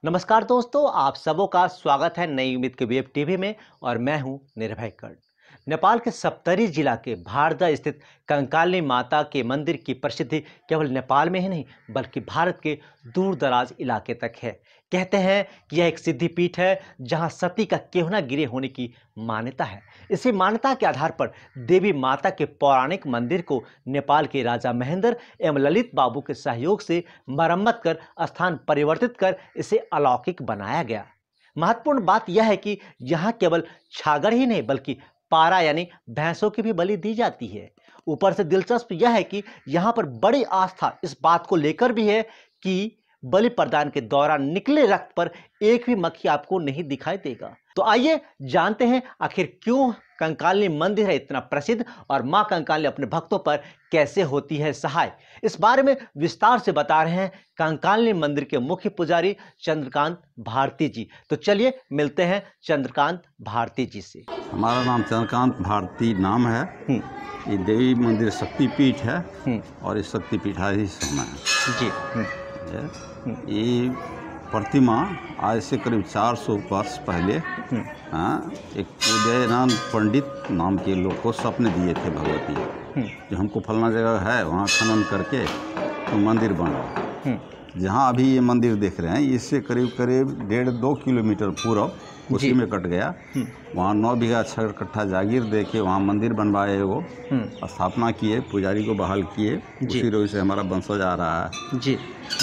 नमस्कार दोस्तों, आप सबों का स्वागत है नई उम्मीद के वेब टीवी में और मैं हूं निर्भय कर्ण। नेपाल के सप्तरी जिला के भारदा स्थित कंकाली माता के मंदिर की प्रसिद्धि केवल नेपाल में ही नहीं बल्कि भारत के दूर दराज इलाके तक है। कहते हैं कि यह एक सिद्धि पीठ है जहां सती का केहूना गिरे होने की मान्यता है। इसी मान्यता के आधार पर देवी माता के पौराणिक मंदिर को नेपाल के राजा महेंद्र एवं ललित बाबू के सहयोग से मरम्मत कर स्थान परिवर्तित कर इसे अलौकिक बनाया गया। महत्वपूर्ण बात यह है कि यहाँ केवल छागर ही नहीं बल्कि पारा यानी भैंसों की भी बलि दी जाती है। ऊपर से दिलचस्प यह है कि यहाँ पर बड़ी आस्था इस बात को लेकर भी है कि बलि प्रदान के दौरान निकले रक्त पर एक भी मक्खी आपको नहीं दिखाई देगा। तो आइए जानते हैं आखिर क्यों कंकाली मंदिर है इतना प्रसिद्ध और मां कंकाली अपने भक्तों पर कैसे होती है सहाय। इस बारे में विस्तार से बता रहे हैं कंकाली मंदिर के मुख्य पुजारी चंद्रकांत भारती जी। तो चलिए मिलते हैं चंद्रकांत भारती जी से। हमारा नाम चंद्रकांत भारती नाम है। ये देवी मंदिर शक्तिपीठ है और इस शक्तिपीठाधीश है जी। ये प्रतिमा आज से करीब 400 वर्ष पहले एक उदयनारायण पंडित नाम के लोग को सपने दिए थे भगवती, जो हमको फलना जगह है वहाँ खनन करके तो मंदिर बना। जहाँ अभी ये मंदिर देख रहे हैं इससे करीब 1.5-2 किलोमीटर पूर्व उसी में कट गया। वहाँ 9 बीघा 6 कट्ठा जागीर दे के वहाँ मंदिर बनवाए, वो स्थापना किए, पुजारी को बहाल किए। उसी रोज से हमारा वंशज आ रहा है जी।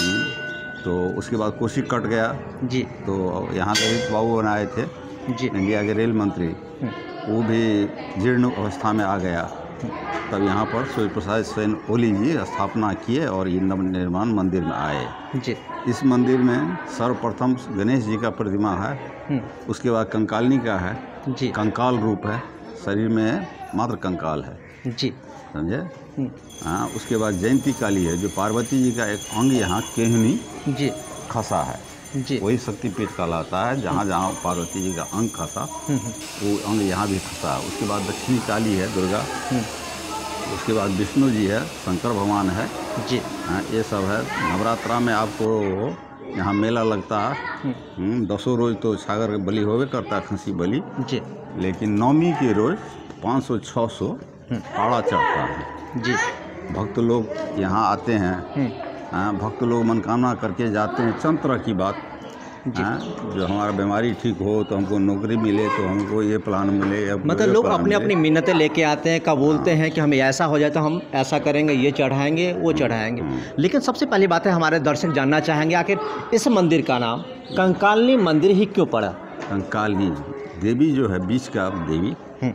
तो उसके बाद कोसी कट गया जी। तो यहाँ ललित बाबू बनाए थे जी, इंडिया के रेल मंत्री, वो भी जीर्ण अवस्था में आ गया। तब यहाँ पर सूर्य प्रसाद सेन ओली जी स्थापना किए और ये नवनिर्माण मंदिर में आए जी। इस मंदिर में सर्वप्रथम गणेश जी का प्रतिमा है, उसके बाद कंकालिनी का है जी। कंकाल रूप है, शरीर में मात्र कंकाल है जी, समझे। हाँ, उसके बाद जयंती काली है जो पार्वती जी का एक अंग यहाँ केहनी जी खसा है जी। वही शक्तिपीठ कहलाता है। जहाँ जहाँ पार्वती जी का अंग खसा वो अंग यहाँ भी खसा है। उसके बाद दक्षिणी काली है दुर्गा, उसके बाद विष्णु जी है, शंकर भगवान है जी। हाँ, ये सब है। नवरात्रा में आपको यहाँ मेला लगता है। 10 रोज तो छागर बलि होवे करता है, खसी बलि जी। लेकिन नवमी के रोज 500-600 पाड़ा चढ़ता है जी। भक्त लोग यहाँ आते हैं, भक्त लोग मनोकामना करके जाते हैं। चंद तरह की बात जो हमारा बीमारी ठीक हो तो हमको नौकरी मिले, तो हमको ये प्लान मिले, मतलब लोग अपनी अपनी मिन्नतें लेके आते हैं, कब बोलते हैं कि हमें ऐसा हो जाए तो हम ऐसा करेंगे, ये चढ़ाएंगे वो चढ़ाएंगे। लेकिन सबसे पहली बात है हमारे दर्शक जानना चाहेंगे आखिर इस मंदिर का नाम कंकालिनी मंदिर ही क्यों पड़ा। कंकालिनी देवी जो है बीच का देवी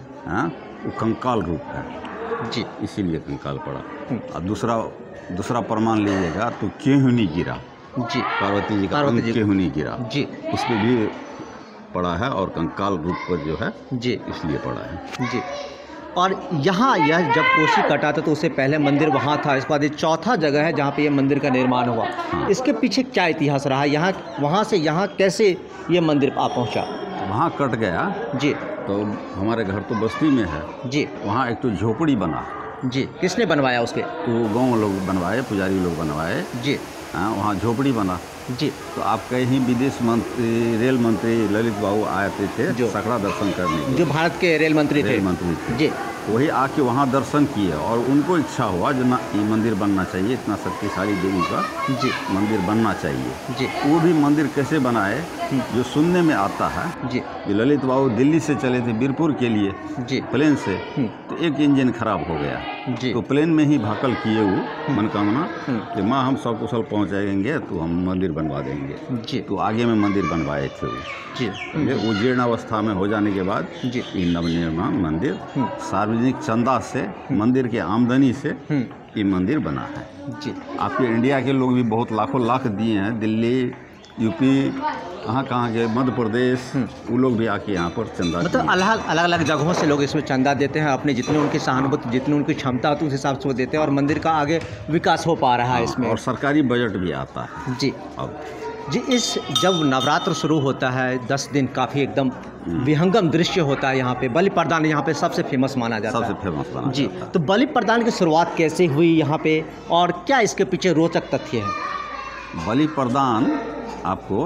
वो कंकाल रूप है जी, इसीलिए कंकाल पड़ा। और दूसरा प्रमाण लीजिएगा तो केहूनी गिरा जी, पार्वती जी का केहूनी गिरा जी, उस पर भी पड़ा है और कंकाल रूप पर जो है जी इसलिए पड़ा है जी। और यहाँ यह जब कोसी कटा था तो उससे पहले मंदिर वहाँ था, इसके बाद ये चौथा जगह है जहाँ पे ये मंदिर का निर्माण हुआ। इसके पीछे क्या इतिहास रहा, यहाँ वहाँ से यहाँ कैसे ये मंदिर आ पहुँचा। वहाँ कट गया जी, तो हमारे घर तो बस्ती में है जी। वहाँ एक तो झोपड़ी बना जी, किसने बनवाया उसके, तो गाँव लोग बनवाए, पुजारी लोग बनवाए जी। हाँ, वहाँ झोपड़ी बना जी। तो आप कहीं विदेश मंत्री, रेल मंत्री ललित बाबू आते थे जो सकड़ा दर्शन करने, जो भारत के रेल मंत्री थे जी। वही आके वहाँ दर्शन किए और उनको इच्छा हुआ जो ना ये मंदिर बनना चाहिए, इतना शक्तिशाली देवी का जी मंदिर बनना चाहिए जी। वो भी मंदिर कैसे बनाए जो सुनने में आता है जी। ललित बाबू दिल्ली से चले थे बीरपुर के लिए जी प्लेन से, तो एक इंजन खराब हो गया जी। तो प्लेन में ही भाकल किए वो मनोकामना कि माँ हम सकुशल पहुँच जाएंगे तो हम मंदिर बनवा देंगे जी। तो आगे में मंदिर बनवाए थे वो जी। वो जीर्ण अवस्था में हो जाने के बाद जी ये नवनिर्माण मंदिर सार्वजनिक चंदा से, मंदिर के आमदनी से ये मंदिर बना है जी। आपके इंडिया के लोग भी बहुत लाखों लाख दिए हैं, दिल्ली, यूपी, कहाँ के, मध्य प्रदेश, वो लोग भी आके यहाँ पर चंदा, मतलब अलग अलग जगहों से लोग इसमें चंदा देते हैं। अपने जितनी उनकी सहानुभूति, जितनी उनकी क्षमता होती है उस हिसाब से वो देते हैं और मंदिर का आगे विकास हो पा रहा है इसमें। और सरकारी बजट भी आता है जी। अब जी इस जब नवरात्र शुरू होता है 10 दिन काफ़ी एकदम विहंगम दृश्य होता है। यहाँ पे बलि प्रदान यहाँ पे सबसे फेमस माना जाता है, सबसे फेमस माना जी। तो बलि प्रदान की शुरुआत कैसे हुई यहाँ पे और क्या इसके पीछे रोचक तथ्य है। बलि प्रदान आपको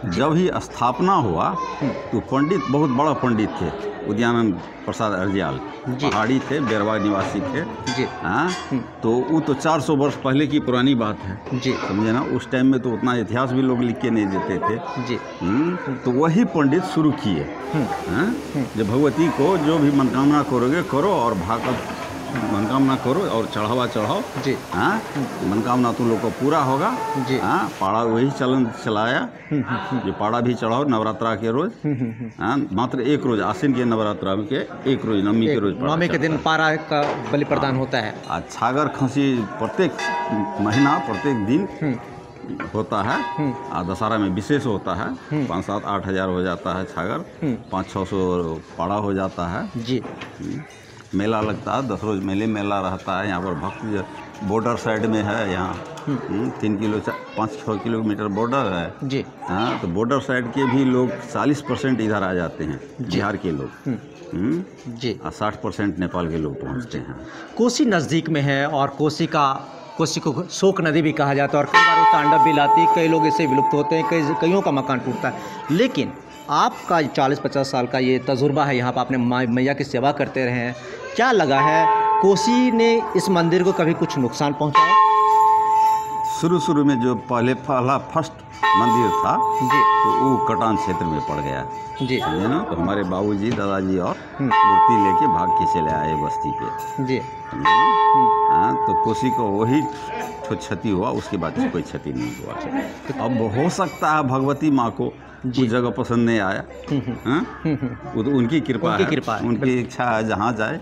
जब ही स्थापना हुआ तो पंडित बहुत बड़ा पंडित थे, उदयानंद प्रसाद अर्जियाल, पहाड़ी थे, बेरवा निवासी थे जी। हाँ, तो वो तो 400 वर्ष पहले की पुरानी बात है जी, समझे ना। उस टाइम में तो उतना इतिहास भी लोग लिख के नहीं देते थे जी। तो वही पंडित शुरू किए जो भगवती को जो भी मनोकामना करोगे करो और भागवत मनोकामना करो और चढ़ावा चढ़ाओ जी। हाँ, मनोकामना तुम लोग को पूरा होगा जी। हाँ, पाड़ा वही चलन चलाया जो पाड़ा भी चढ़ाओ नवरात्रा के रोज। हाँ, मात्र एक रोज आश्विन के नवरात्रा के एक रोज नवमी के रोज, नवमी के दिन पारा का बलि प्रदान होता है। छागर खसी प्रत्येक महीना प्रत्येक दिन होता है। दशहरा में विशेष होता है, 5-7-8 हज़ार हो जाता है छागर, 500-600 पाड़ा हो जाता है जी। मेला लगता है, 10 रोज मेला रहता है। यहाँ पर भक्त बॉर्डर साइड में है, यहाँ 5-6 किलोमीटर बॉर्डर है जी। हाँ, तो बॉर्डर साइड के भी लोग 40% इधर आ जाते हैं, बिहार के लोग जी, और 60% नेपाल के लोग पहुँचते हैं। कोसी नज़दीक में है और कोसी को शोक नदी भी कहा जाता है और कई बार वो तांडव भी लाती है, कई लोग इससे विलुप्त होते हैं, कईयों का मकान टूटता है। लेकिन आपका 40-50 साल का ये तजुर्बा है, यहाँ पर आपने मैया की सेवा करते रहे हैं, क्या लगा है कोसी ने इस मंदिर को कभी कुछ नुकसान पहुँचाया? शुरू में जो पहला फर्स्ट मंदिर था जी, तो वो कटान क्षेत्र में पड़ गया जी, समझे ना। तो हमारे बाबूजी दादाजी और मूर्ति लेके भाग के चले आए बस्ती पे जी, समझे ना। हाँ, तो कोसी को वही क्षति हुआ, उसके बाद कोई क्षति नहीं हुआ। अब हो सकता है भगवती माँ को उस जगह पसंद नहीं आया, वो तो उनकी कृपा है, उनकी इच्छा है जहाँ जाए।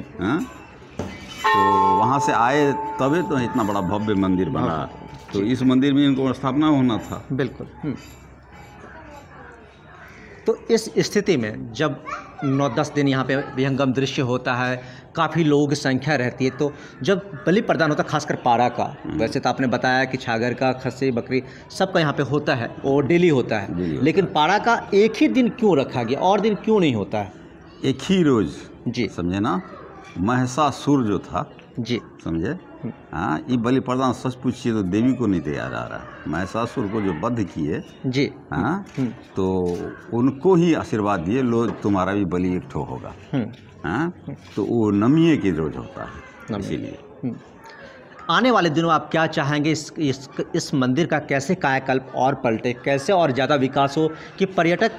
तो वहाँ से आए तभी तो इतना बड़ा भव्य मंदिर बना, तो इस मंदिर में इनको स्थापना होना था। बिल्कुल। तो इस स्थिति में जब 9-10 दिन यहाँ पे विहंगम दृश्य होता है, काफ़ी लोगों की संख्या रहती है, तो जब बलि प्रदान होता है खासकर पारा का, वैसे तो आपने बताया कि छागर का, खस्सी, बकरी सबका यहाँ पे होता है और डेली होता है, लेकिन पारा का एक ही दिन क्यों रखा गया और दिन क्यों नहीं होता है? एक ही रोज जी, समझे ना। महिषासुर जो था जी, समझे। हाँ, ये बलि प्रदान सच पूछिए तो देवी को नहीं दिया जा रहा है। महिषासुर को जो वध किए जी, हाँ, तो उनको ही आशीर्वाद दिए, लो तुम्हारा भी बलि एक ठो होगा। हाँ, तो वो नवमी के रोज होता है, इसीलिए। आने वाले दिनों आप क्या चाहेंगे इस मंदिर का कैसे कायाकल्प और पलटे, कैसे और ज़्यादा विकास हो कि पर्यटन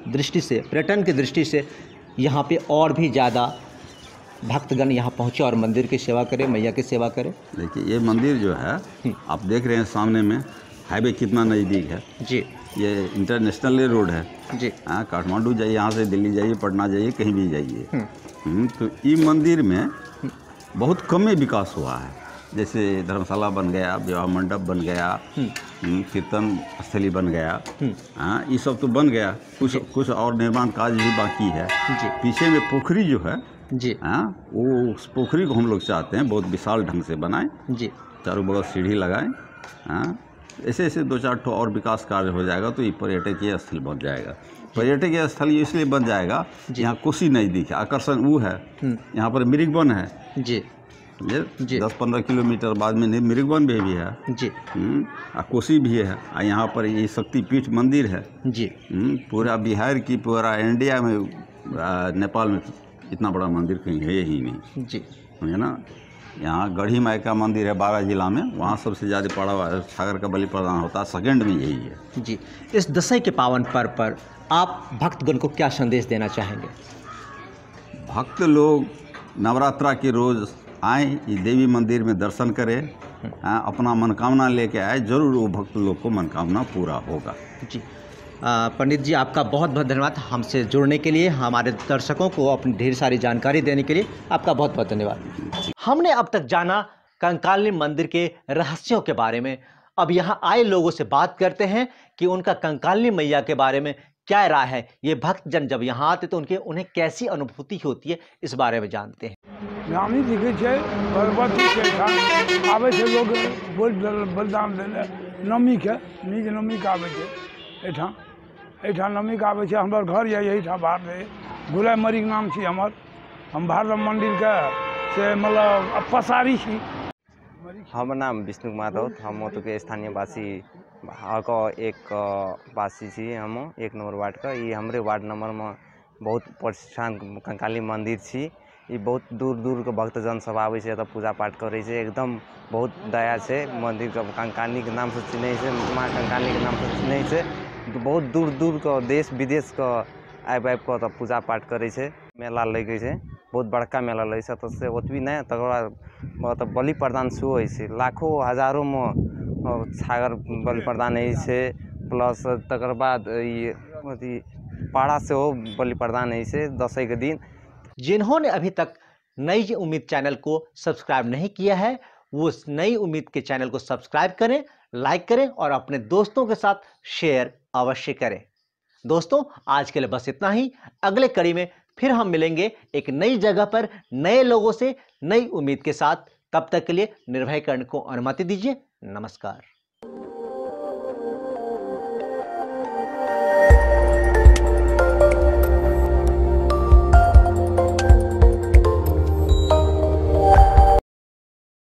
की दृष्टि से यहाँ पे और भी ज़्यादा भक्तगण यहाँ पहुँचे और मंदिर की सेवा करें, मैया की सेवा करें? देखिए, ये मंदिर जो है आप देख रहे हैं सामने में, हाईवे कितना नज़दीक है जी। ये इंटरनेशनल रोड है जी। हाँ, काठमांडू जाइए, यहाँ से दिल्ली जाइए, पटना जाइए, कहीं भी जाइए। तो ये मंदिर में बहुत कम विकास हुआ है। जैसे धर्मशाला बन गया, विवाह मंडप बन गया, कीर्तन स्थली बन गया, हाँ, ये सब तो बन गया। कुछ और निर्माण कार्य भी बाकी है जी। पीछे में पोखरी जो है जी, हाँ, वो उस पोखरी को हम लोग चाहते हैं बहुत विशाल ढंग से बनाएं जी, चारों बगल सीढ़ी लगाएं। हाँ, ऐसे 2-4 ठो और विकास कार्य हो जाएगा तो ये पर्यटकीय स्थल बन जाएगा। पर्यटकीय स्थल इसलिए बन जाएगा, यहाँ कोसी नज़दीक है, आकर्षण वो है। यहाँ पर मृगवन है जी, 10-15 किलोमीटर बाद में मृगवन भी है जी, कोसी भी है। यहाँ पर ये शक्तिपीठ मंदिर है जी। पूरा बिहार की, पूरा इंडिया में, नेपाल में इतना बड़ा मंदिर कहीं है ही नहीं जी, है ना। यहाँ गढ़ी माई का मंदिर है 12 जिला में, वहाँ सबसे ज़्यादा पाड़ा छागर का बलि प्रदान होता है, सेकंड में यही है जी। इस दशहरे के पावन पर्व पर आप भक्तगण को क्या संदेश देना चाहेंगे? भक्त लोग नवरात्रा के रोज़ आए, इस देवी मंदिर में दर्शन करें, अपना मनोकामना लेके आए, जरूर वो भक्त लोग को मनोकामना पूरा होगा जी। पंडित जी, आपका बहुत बहुत धन्यवाद हमसे जुड़ने के लिए, हमारे दर्शकों को अपनी ढेर सारी जानकारी देने के लिए आपका बहुत बहुत धन्यवाद। हमने अब तक जाना कंकालिनी मंदिर के रहस्यों के बारे में। अब यहाँ आए लोगों से बात करते हैं कि उनका कंकालिनी मैया के बारे में क्या राय है। ये भक्तजन जब यहाँ आते तो उन्हें कैसी अनुभूति होती है, इस बारे में जानते हैं। नामी दिखे छे भगवती के आवे छे लोग बलिदान देने, नवमी के आवे छे एठा नवमी के आवे छे। हमर घर यही था बाहर गुलाय मरी नाम छी हमर, हम भारत मंदिर के से मतलब पसारी छी। हमर नाम विष्णु कुमार राउत, हम ओतु के स्थानीय वासी को एक वासी छी हम 1 नंबर वार्ड का। ये हमरे वार्ड नंबर में बहुत प्रसिद्ध कंकाली मंदिर छी। ये बहुत दूर दूर के भक्तजन सब आवे छै, एतऽ पूजा पाठ करे छै। एकदम बहुत दया छै मंदिर के, कंकाली के नाम से चिन्है छै, माँ कंकाली के नाम से चिन्है छै। बहुत दूर दूर के देश विदेश के आबि के एतऽ पूजा पाठ करे छै। मेला लगे छै, बहुत बड़का मेला लगे छै। एतऽ से ओतबी नहीं, तकर बाद बलि प्रदान सेहो होइ छै। लाखों हजारों में छागर बलि प्रदान होइ छै। प्लस तकर बाद ये अथी पाड़ा से हो बलि प्रदान होइ छै दशई के दिन। जिन्होंने अभी तक नई उम्मीद चैनल को सब्सक्राइब नहीं किया है, वो उस नई उम्मीद के चैनल को सब्सक्राइब करें, लाइक करें और अपने दोस्तों के साथ शेयर अवश्य करें। दोस्तों, आज के लिए बस इतना ही। अगले कड़ी में फिर हम मिलेंगे एक नई जगह पर, नए लोगों से, नई उम्मीद के साथ। तब तक के लिए निर्भय कर्ण को अनुमति दीजिए। नमस्कार।